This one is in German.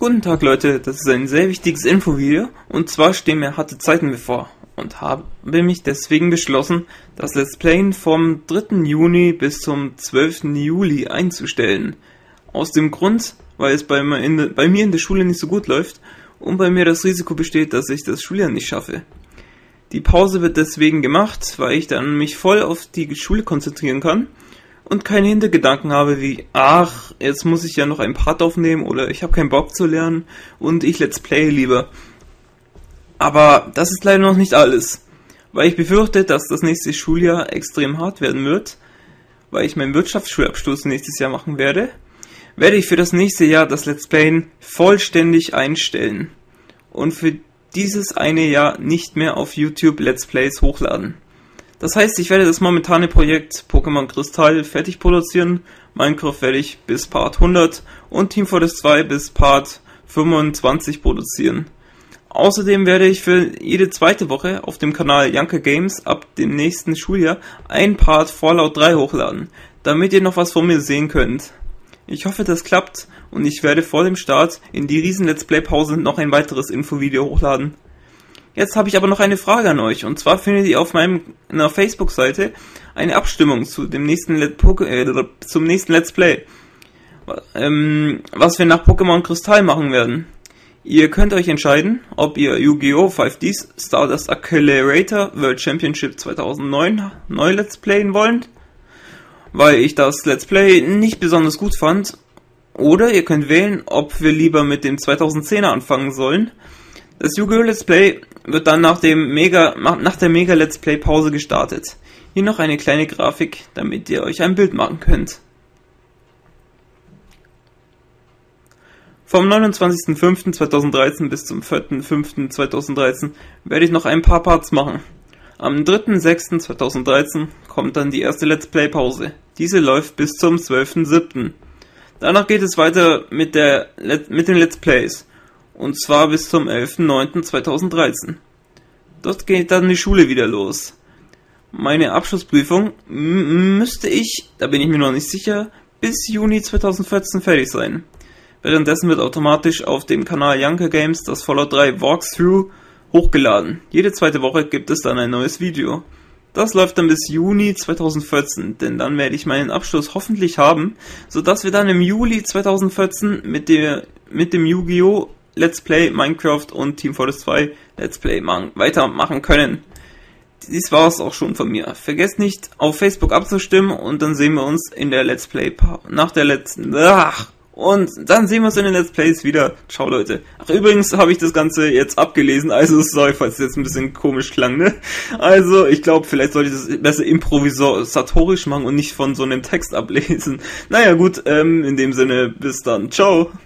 Guten Tag Leute, das ist ein sehr wichtiges Infovideo und zwar stehen mir harte Zeiten bevor und habe mich deswegen beschlossen, das Let's Playen vom 3. Juni bis zum 12. Juli einzustellen. Aus dem Grund, weil es bei mir in der Schule nicht so gut läuft und bei mir das Risiko besteht, dass ich das Schuljahr nicht schaffe. Die Pause wird deswegen gemacht, weil ich dann mich voll auf die Schule konzentrieren kann und keine Hintergedanken habe wie, ach, jetzt muss ich ja noch einen Part aufnehmen oder ich habe keinen Bock zu lernen und ich Let's Play lieber. Aber das ist leider noch nicht alles, weil ich befürchte, dass das nächste Schuljahr extrem hart werden wird, weil ich meinen Wirtschaftsschulabschluss nächstes Jahr machen werde ich für das nächste Jahr das Let's Playen vollständig einstellen und für dieses eine Jahr nicht mehr auf YouTube Let's Plays hochladen. Das heißt, ich werde das momentane Projekt Pokémon Kristall fertig produzieren, Minecraft werde ich bis Part 100 und Team Fortress 2 bis Part 25 produzieren. Außerdem werde ich für jede zweite Woche auf dem Kanal Janka Games ab dem nächsten Schuljahr ein Part Fallout 3 hochladen, damit ihr noch was von mir sehen könnt. Ich hoffe, das klappt und ich werde vor dem Start in die riesen Let's Play Pause noch ein weiteres Infovideo hochladen. Jetzt habe ich aber noch eine Frage an euch, und zwar findet ihr auf meiner Facebook-Seite eine Abstimmung zu dem nächsten zum nächsten Let's Play, was wir nach Pokémon Kristall machen werden. Ihr könnt euch entscheiden, ob ihr Yu-Gi-Oh! 5Ds Stardust Accelerator World Championship 2009 neu Let's Playen wollt, weil ich das Let's Play nicht besonders gut fand, oder ihr könnt wählen, ob wir lieber mit dem 2010er anfangen sollen. Das Yu-Gi-Oh! Let's Play wird dann nach der Mega Let's Play Pause gestartet. Hier noch eine kleine Grafik, damit ihr euch ein Bild machen könnt. Vom 29.05.2013 bis zum 4.05.2013 werde ich noch ein paar Parts machen. Am 3.06.2013 kommt dann die erste Let's Play Pause. Diese läuft bis zum 12.07. Danach geht es weiter mit den Let's Plays. Und zwar bis zum 11.09.2013. Dort geht dann die Schule wieder los. Meine Abschlussprüfung müsste ich, da bin ich mir noch nicht sicher, bis Juni 2014 fertig sein. Währenddessen wird automatisch auf dem Kanal Janka Games das Fallout 3 Walkthrough hochgeladen. Jede zweite Woche gibt es dann ein neues Video. Das läuft dann bis Juni 2014, denn dann werde ich meinen Abschluss hoffentlich haben, sodass wir dann im Juli 2014 mit dem Yu-Gi-Oh! Let's Play Minecraft und Team Fortress 2 Let's Play weitermachen können. Dies war es auch schon von mir. Vergesst nicht, auf Facebook abzustimmen und dann sehen wir uns in der Let's Play und dann sehen wir uns in den Let's Plays wieder. Ciao Leute. Ach, übrigens habe ich das Ganze jetzt abgelesen, also sorry, falls es jetzt ein bisschen komisch klang, ne? Also, ich glaube, vielleicht sollte ich das besser improvisatorisch machen und nicht von so einem Text ablesen. Naja, gut, in dem Sinne, bis dann. Ciao.